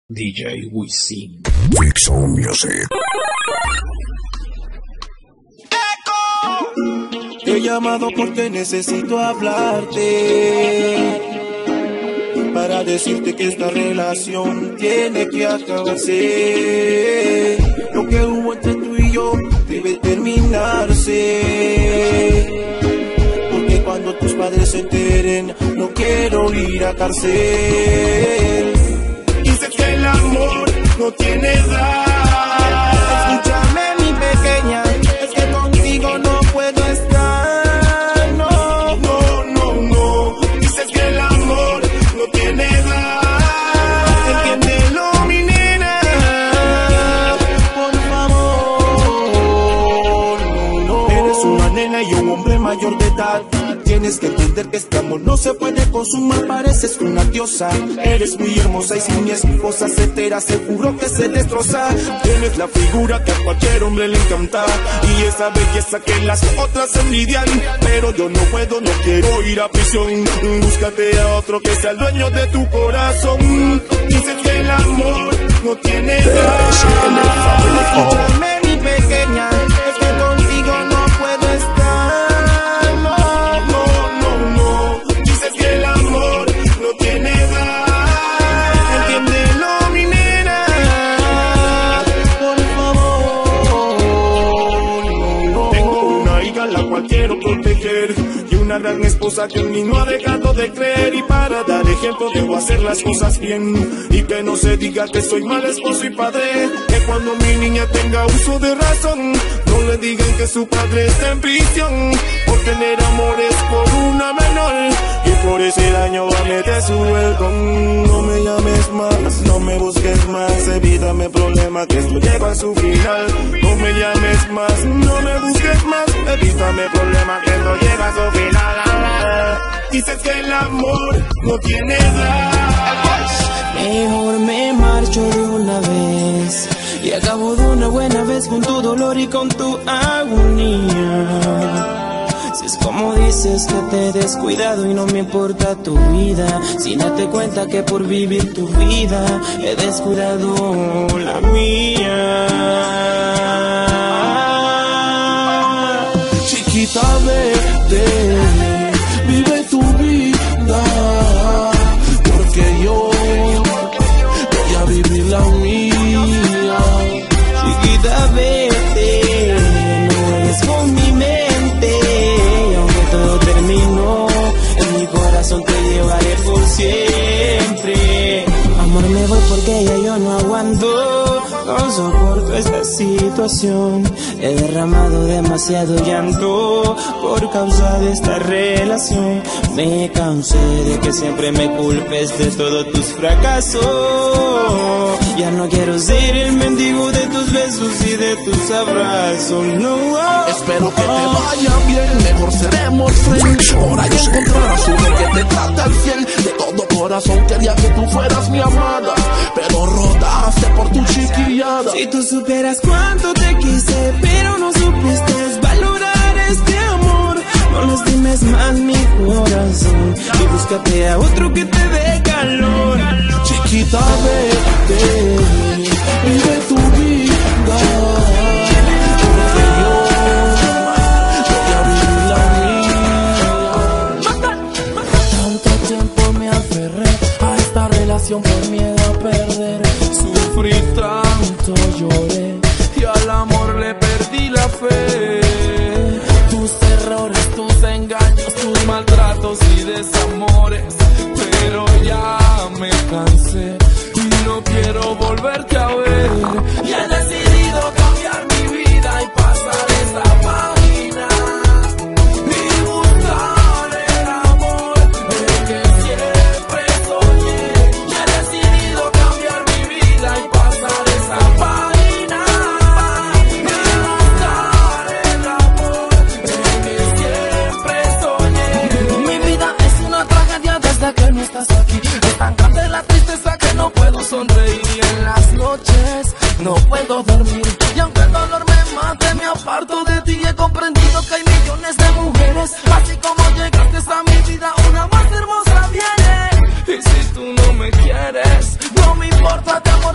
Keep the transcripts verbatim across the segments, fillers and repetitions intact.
D J Wisin. Fixo Music. Te he llamado porque necesito hablarte, para decirte que esta relación tiene que acabarse. Lo que hubo entre tú y yo debe terminarse, porque cuando tus padres se enteren no quiero ir a cárcel. Dices que el amor no tiene edad. Escúchame, mi pequeña, es que contigo no puedo estar. No, no, no, no. Dices que el amor no tiene edad. Entiéndelo, mi nena, por favor. No, no. Eres una nena y un hombre mayor de edad. Tienes que entender que este amor no se puede consumar. Pareces una diosa, eres muy hermosa y si mi esposa se entera seguro que se destroza. Tienes la figura que a cualquier hombre le encanta y esa belleza que las otras envidian. Pero yo no puedo, no quiero ir a prisión. Búscate a otro que sea el dueño de tu corazón. Dices que el amor no tiene edad. Escúchame, mi pequeña, es que contigo no puedo estar. Quiero proteger y una gran esposa que en mí no ha dejado de creer, y para dar ejemplo debo hacer las cosas bien y que no se diga que soy mal esposo y padre. Que cuando mi niña tenga uso de razón no le digan que su padre está en prisión por tener amores por una menor, y por ese daño va a meter su welcome. No me llames más, no me busques más, evítame problemas que esto llega a su final. No me llames más, no me busques más, evítame problema que no llega a su final. Dices que el amor no tiene edad. Mejor me marcho de una vez y acabo de una buena vez con tu dolor y con tu agonía. Si es como dices que te he descuidado y no me importa tu vida, sin darte cuenta que por vivir tu vida he descuidado la mía. Chiquita, vete, vive tu vida, porque yo voy a vivir la mía. Chiquita, vete, no es con mi mente, y aunque todo terminó, en mi corazón te llevaré por siempre. Amor, me voy porque ya yo no aguanto, no soporto esta situación. He derramado demasiado llanto por causa de esta relación. Me cansé de que siempre me culpes de todos tus fracasos. Ya no quiero ser el mendigo de tus besos y de tus abrazos, no. Espero que te vaya bien, mejor seremos friends. Por ahí encontrarás uno que te trata al fiel. De todo corazón quería que tú fueras mi amada, pero rodaste por tu chiquillada. Si tú supieras cuánto te quise, pero no supiste valorar este amor, no lastimes más mi corazón y búscate a otro que te dé calor. Chiquita, vete, vive tu vida, porque yo voy a vivir la mía. Tanto tiempo me aferré a esta relación por miedo a perder. Sufrí tanto, lloré y al amor le perdí la fe. Tus errores, tus engaños, tus maltratos y desamores, pero ya me cansé y no quiero volverte a ver. Y he decidido cambiar mi vida y pasar esa página y buscar el amor del que siempre soñé. Y he decidido cambiar mi vida y pasar esa página y buscar el amor del que siempre soñé. Mi vida es una tragedia desde que no estás aquí. Es tan grande la tristeza que no puedo sonreír, y en las noches no puedo dormir. Y aunque el dolor me mate, me aparto de ti. He comprendido que hay millones de mujeres, así como llegaste a mi vida, una más hermosa viene. Y si tú no me quieres, no me importa, te amo.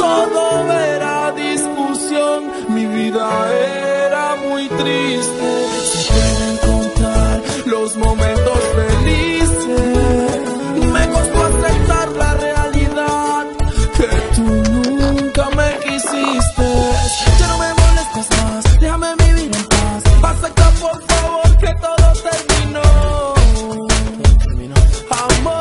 todo era discusión, mi vida era muy triste. Se pueden contar los momentos felices, me costó aceptar la realidad que tú nunca me quisiste. Ya no me molestes más, déjame vivir en paz. Acepta por favor que todo terminó. Terminó. Amor.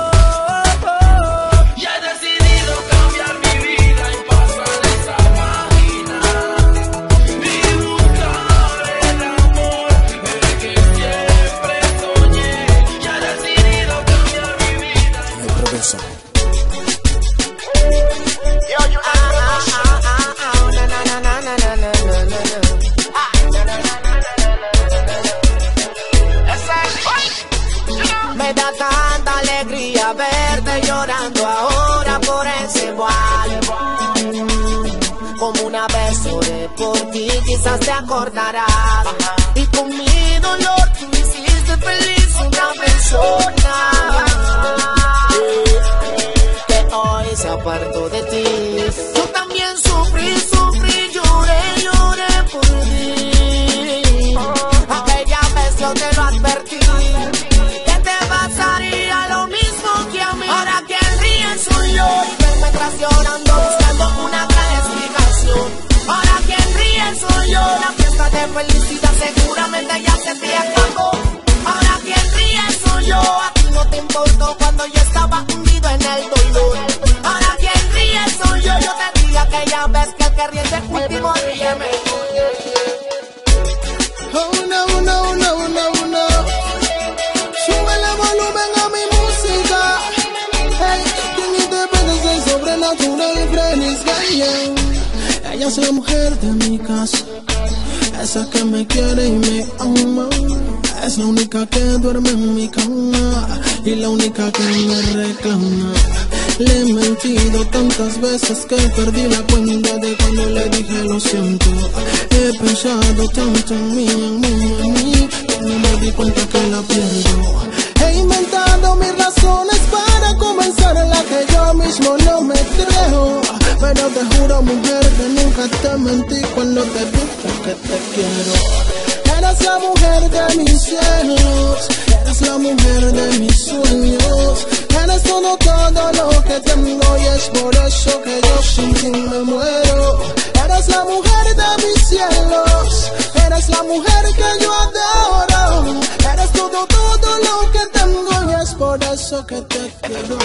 Me da tanta alegría verte llorando ahora por ese igual. Como una vez lloré por ti, quizás te acordarás. Y con mi dolor tú hiciste feliz una persona que hoy se apartó de ti. Yo también sufrí, sufrí, lloré, lloré por ti. Aquella vez yo te lo advertí, que te pasaría lo mismo que a mí. Ahora quien ríe soy yo y verme traicionando buscando una gran explicación. Ahora quien ríe soy yo, la fiesta de felicidad seguramente ya se te acabó. Ahora quien ríe soy yo, a ti no te importó cuando yo estaba hundido en el dolor. Ahora quien ríe soy yo, yo te dije aquella vez que el que ríe de último ríe mejor. Oh no, no, no, no, no. Súbele volumen a mi música. Hey, quien interpreta es sobrenatural Frenis Gaia. Ella es la mujer de mi casa, esa que me quiere y me ama. Es la única que duerme en mi cama y la única que me reclama. Le he mentido tantas veces que perdí la cuenta de cuando le dije lo siento. He pensado tanto en mí, en mí, en mí, que no me di cuenta que la pierdo. He inventado mis razones para comenzar en la que yo mismo no me creo. Pero te juro, mujer, que nunca te mentí cuando te dije que te quiero. Eres la mujer de mis cielos, eres la mujer de mis sueños. Eres todo, todo lo que tengo y es por eso que yo sin ti me muero. Eres la mujer de mis cielos, eres la mujer que yo adoro. Eres todo, todo lo que tengo y es por eso que te quiero.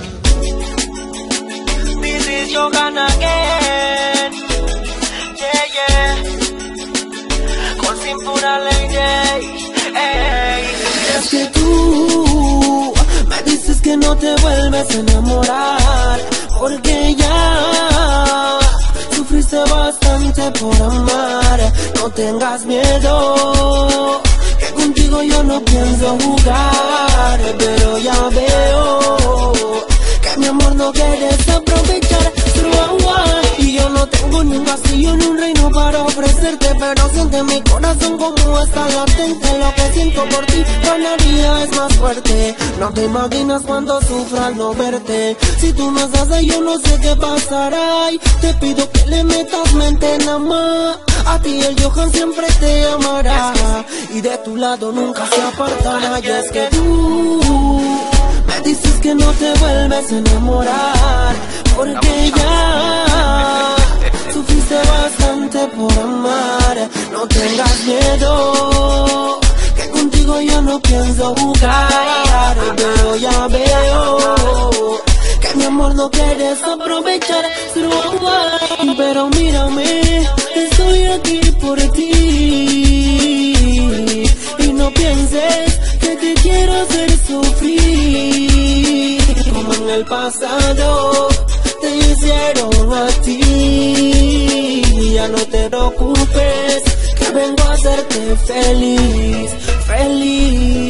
This is your gun again. Yeah, yeah. Con cintura lady. Hey. Es que tú me dices que no te vuelves a enamorar, porque ya sufriste bastante por amar. No tengas miedo, que contigo yo no pienso jugar. Pero ya veo que mi amor no quieres aprovechar. Y yo no tengo ni un castillo ni un reino para ofrecerte, pero siente mi corazón como está latente. Lo que siento por ti cada día es más fuerte. No te imaginas cuando sufra al no verte. Si tú no estás ahí yo no sé qué pasará. Y te pido que le metas mente nada más. A ti el Johan siempre te amará y de tu lado nunca se apartará. Y es que tú me dices que no te vuelves a enamorar, porque ya sufriste bastante por amar. No tengas miedo, que contigo yo no pienso jugar. Pero ya veo que mi amor no quieres aprovechar. Pero mírame, estoy aquí por ti. Y no pienses que te quiero hacer sufrir como en el pasado te hicieron a ti. Ya no te preocupes, que vengo a hacerte feliz, feliz.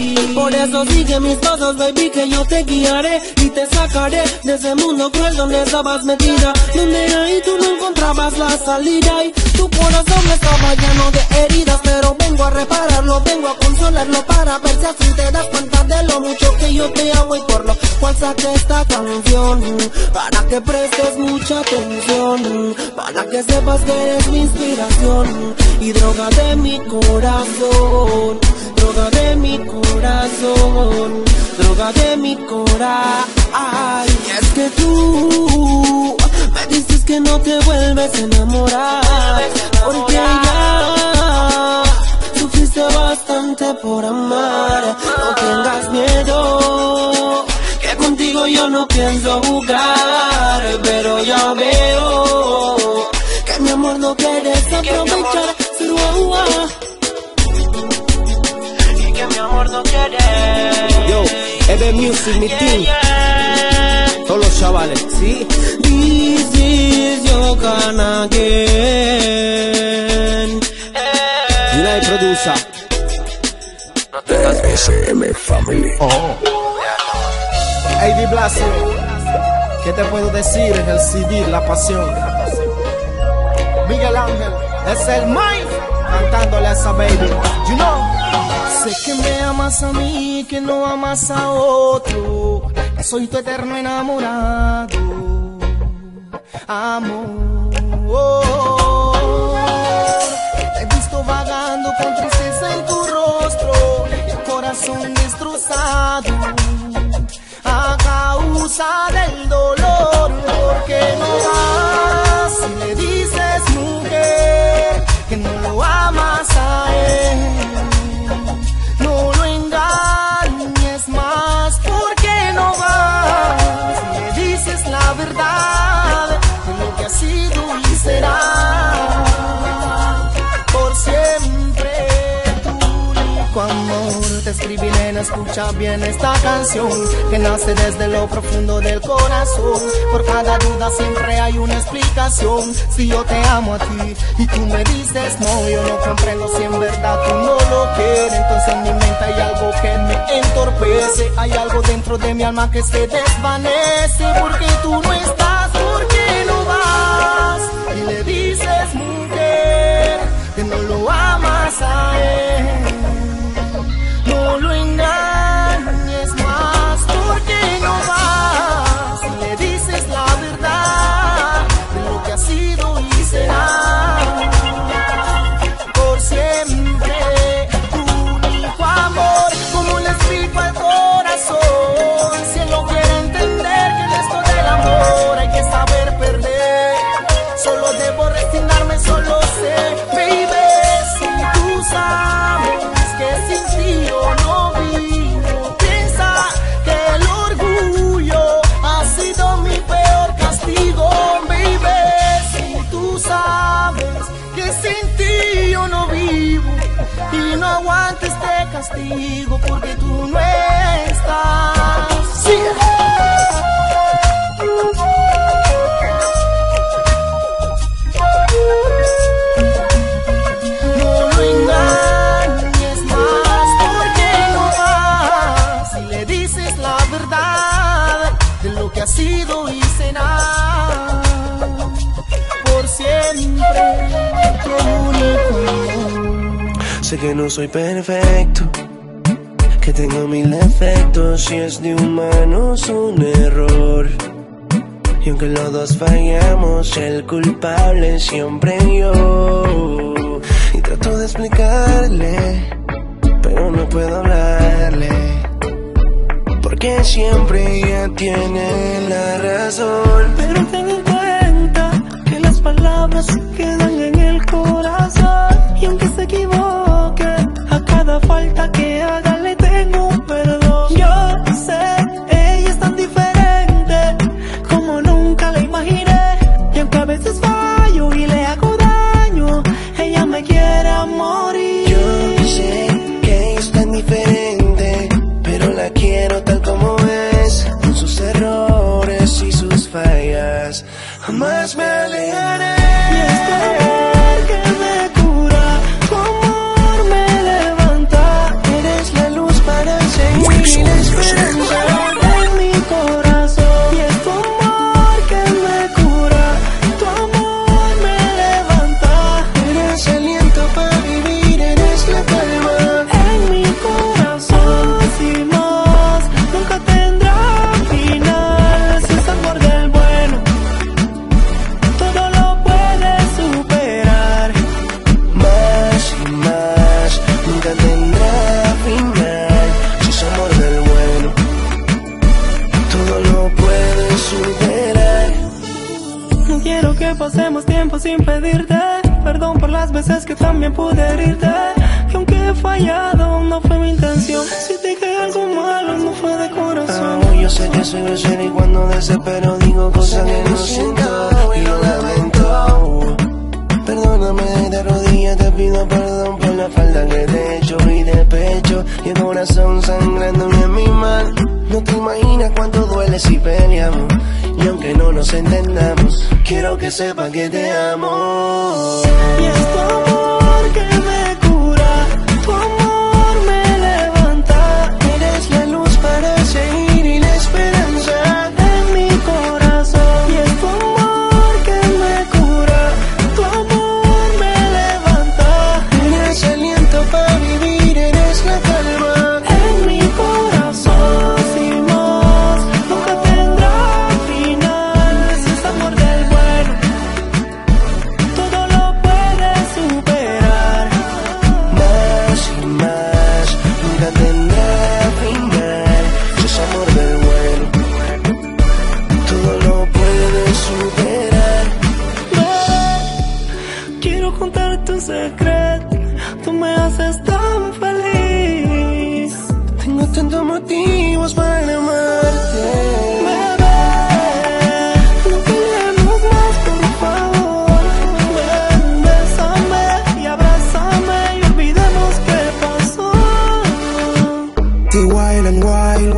Por eso sigue mis pasos, baby, que yo te guiaré y te sacaré de ese mundo cruel donde estabas metida, donde ahí tú no encontrabas la salida y tu corazón estaba lleno de heridas. Pero vengo a repararlo, vengo a consolarlo para ver si así te das cuenta de lo mucho que yo te amo y por lo cual saqué esta canción, para que prestes mucha atención, para que sepas que eres mi inspiración y droga de mi corazón, droga de mi corazón, droga de mi corazón. Y es que tú me dices que no te vuelves a enamorar, porque ya sufriste bastante por amar. No tengas miedo, que contigo yo no pienso jugar, pero ya veo que mi amor no quieres aprovechar. Y que mi amor no quiere. Yo, Eve Music, mi team. Todos los chavales, ¿sí? This is your can again. United Producer. S M Family. Oh. A D Blasio, ¿qué te puedo decir? Es el C D, La Pasión. Miguel Ángel, es el Mike, cantándole a esa baby, you know. Sé que me amas a mí, que no amas a otro, que soy tu eterno enamorado, amor. Te he visto vagando con tristeza en tu rostro y el corazón destrozado a causa del dolor. ¿Por qué no vas si le dices, mujer, que no lo amas a él? No lo engañes más. ¿Por qué no vas si le dices la verdad de lo que ha sido y será por siempre tu único amor? Te escribí, nena, escucha bien esta canción que nace desde lo profundo del corazón. Por cada duda siempre hay una explicación. Si yo te amo a ti y tú me dices no, yo no comprendo si en verdad tú no lo quieres. Entonces en mi mente hay algo que me entorpece, hay algo dentro de mi alma que se desvanece. Porque tú no estás, ¿por qué no vas y le dices, mujer, que no lo amas a él? No lo engañes más. ¿Por qué no vas y le dices la verdad de lo que ha sido y será por siempre tu único amor? ¿Cómo le explico al corazón si él no quiere entender que en esto del amor hay que saber perder? Solo debo resignarme, solo sé, baby, si tú sabes que sin ti yo no vivo. Piensa que el orgullo ha sido mi peor castigo, baby. Si tú sabes que sin ti yo no vivo y no aguanto este castigo porque tú no estás. Sí. Que ha sido y será por siempre tu único amor. Sé que no soy perfecto, que tengo mil defectos y es de humanos un error. Y aunque los dos fallamos, el culpable es siempre yo. Y trato de explicarle, pero no puedo hablarle, porque siempre ella tiene la razón. Pero ten en cuenta que las palabras se quedan en el corazón. Y aunque se equivoque, a cada falta que haga le tengo un perdón. Yo sé, ella es tan diferente como nunca la imaginé. Y aunque a veces fallo y le hago daño, ella me quiere a morir. Yo sé que ella es tan diferente, pero la quiero tal como es, con sus errores y sus fallas. Jamás me alejaré. Y es tu amor que me cura, tu amor me levanta. Eres la luz para enseñar. que pasemos tiempo sin pedirte perdón por las veces que también pude herirte. Que aunque he fallado, no fue mi intención. Si dije algo malo, no fue de corazón. Oh, yo sé que soy grosero y cuando desespero digo cosas que no siento y lo lamento. Perdóname, de rodillas te pido perdón por la falta que te he hecho y de pecho y el corazón sangrándome en mi mano. No te imaginas cuánto duele si peleamos y aunque no nos entendamos, quiero que sepas que te amo. Y es tu amor que me cura, tu amor me levanta. Eres la luz para seguir y la esperanza en mi corazón. Y es tu amor que me cura, tu amor me levanta. Eres aliento para vivir, eres la calma en mi corazón. Sin más, nunca tendrá final. Si es amor del bueno, todo lo puede superar. Más y más, nunca tendrá final. Si es amor del bueno, todo lo puede superar. Bebé, quiero contarte un secreto, tú me haces tan feliz. Tengo tantos motivos para amarte. Bebé, no peleemos más, por favor. Ven, bésame y abrázame y olvidemos qué pasó. The Wild and Wild,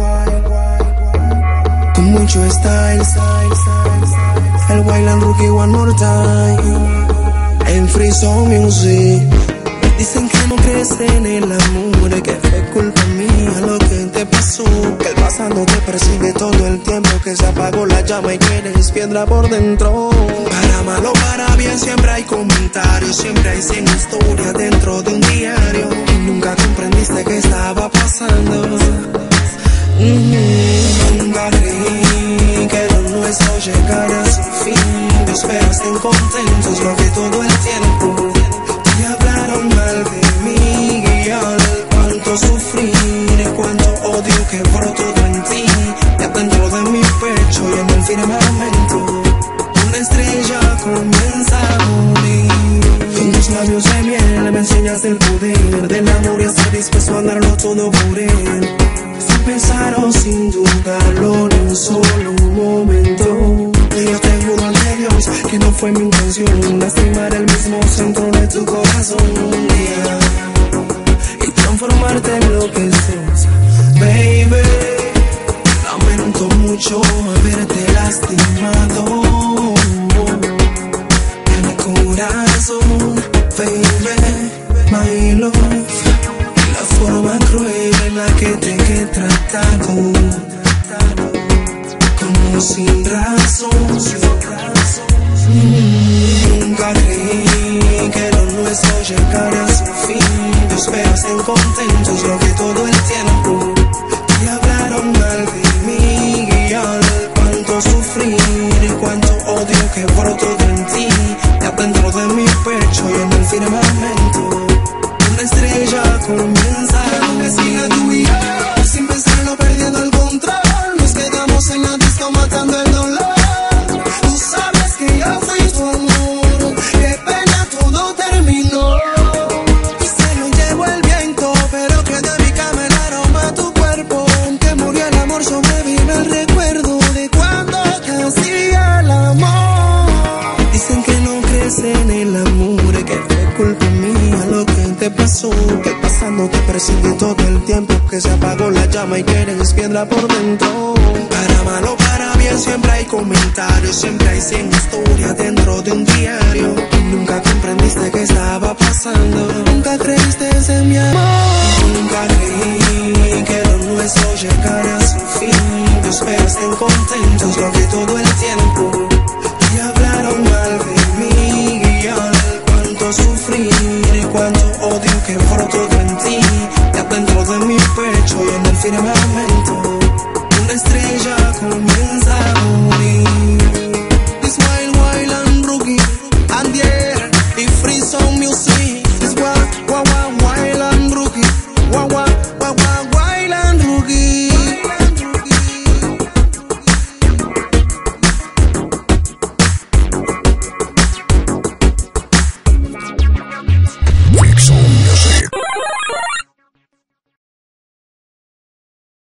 con mucho style. El Wild and Rookie one more time. En Free Soul Music. Dicen que no crees en el amor, que fue culpa mía lo que te pasó. Que el pasado te persigue todo el tiempo, que se apagó la llama y que eres piedra por dentro. Para mal o para bien siempre hay comentarios, siempre hay cien historias dentro de un diario. Y nunca comprendiste qué estaba pasando. Mm-hmm. Nunca creí que lo nuestro llegara a su fin. Yo espero estén contentos lo que todo el tiempo te hablaron mal de mí, guiar cuánto sufrir, cuánto odio que brotó en ti. Ya dentro de mi pecho y en el firmamento una estrella comienza a morir. Con tus labios de miel me enseñas el poder del amor y estar dispuesto a darlo todo por él. Sin pensar o sin dudarlo ni un solo momento. Y yo te juro ante Dios que no fue mi intención lastimar el mismo centro de tu corazón, yeah, y transformarte en lo que sos, baby. Lamento mucho haberte lastimado en mi corazón, baby, my love. La forma cruel en la que te he tratado, como sin razón, sin razón. Mm, nunca creí que lo nuestro llegara a su fin. Yo espero estén contentos lo que todo el tiempo te hablaron mal de mí, guiar cuánto sufrir, cuánto odio que brotó en ti. Ya dentro de mi pecho y en el firmamento una estrella comienza a que siga tú y yo, sin pensarlo perdiendo el control. Nos quedamos en la disco matando el dolor. Tú sabes que yo fui tu amor, qué pena todo terminó. Y se lo llevó el viento, pero que de mi cama el aroma a tu cuerpo. Aunque murió el amor, sobrevive el recuerdo de cuando te hacía el amor. Dicen que no crees en el amor, que fue culpa mía lo que te pasó. Que el pasado te persigue todo el tiempo, que se apagó la llama y que eres piedra por dentro. Para mal o para bien siempre hay comentarios, siempre hay cien historias dentro de un